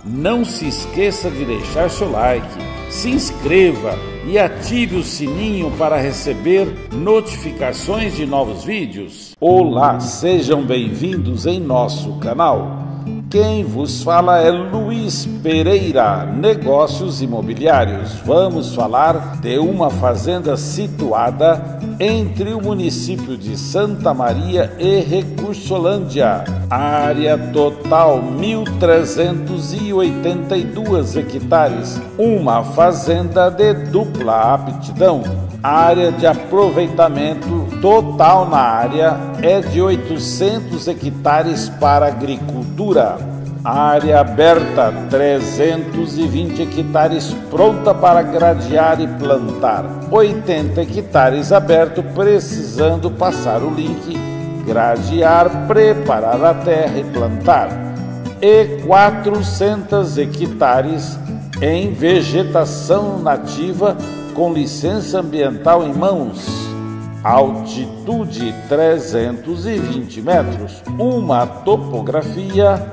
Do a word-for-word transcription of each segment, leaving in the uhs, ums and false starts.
Não se esqueça de deixar seu like, se inscreva e ative o sininho para receber notificações de novos vídeos. Olá, sejam bem-vindos em nosso canal. Quem vos fala é Luiz Pereira, Negócios Imobiliários. Vamos falar de uma fazenda situada entre o município de Santa Maria e Recursolândia. Área total mil trezentos e oitenta e dois hectares. Uma fazenda de dupla aptidão. Área de aproveitamento total na área é de oitocentos hectares para agricultura. Área aberta, trezentos e vinte hectares pronta para gradear e plantar. oitenta hectares aberto, precisando passar o link, gradear, preparar a terra e plantar. E quatrocentos hectares em vegetação nativa com licença ambiental em mãos. Altitude trezentos e vinte metros. Uma topografia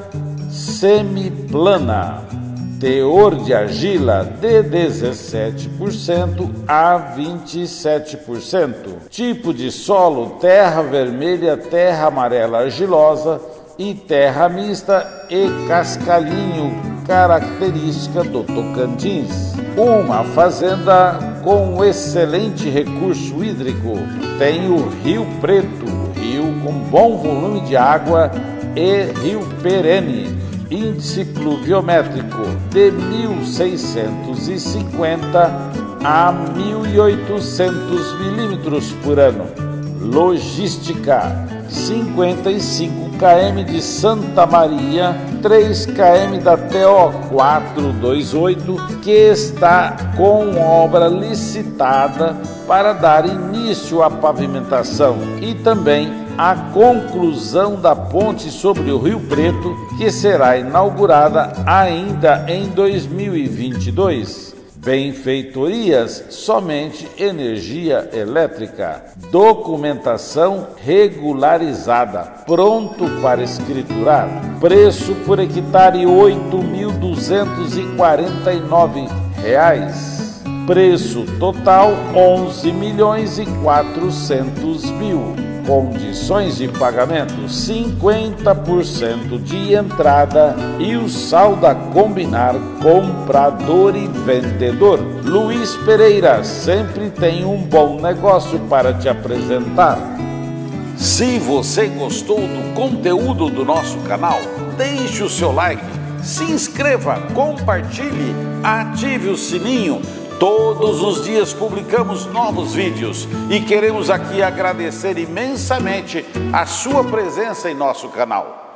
semiplana. Teor de argila de dezessete por cento a vinte e sete por cento. Tipo de solo: terra vermelha, terra amarela argilosa e terra mista e cascalhinho, característica do Tocantins. Uma fazenda com excelente recurso hídrico. Tem o Rio Preto, rio com bom volume de água, e rio perene. Índice pluviométrico de mil seiscentos e cinquenta a mil e oitocentos milímetros por ano. Logística: cinquenta e cinco quilômetros de Santa Maria, três quilômetros da T O quatrocentos e vinte e oito, que está com obra licitada para dar início à pavimentação, e também a conclusão da ponte sobre o Rio Preto, que será inaugurada ainda em dois mil e vinte e dois. Benfeitorias: somente energia elétrica. Documentação regularizada, pronto para escriturar. Preço por hectare oito mil duzentos e quarenta e nove reais. Preço total onze milhões e quatrocentos mil. Condições de pagamento: cinquenta por cento de entrada e o saldo a combinar comprador e vendedor. Luiz Pereira sempre tem um bom negócio para te apresentar. Se você gostou do conteúdo do nosso canal, deixe o seu like, se inscreva, compartilhe, ative o sininho. Todos os dias publicamos novos vídeos e queremos aqui agradecer imensamente a sua presença em nosso canal.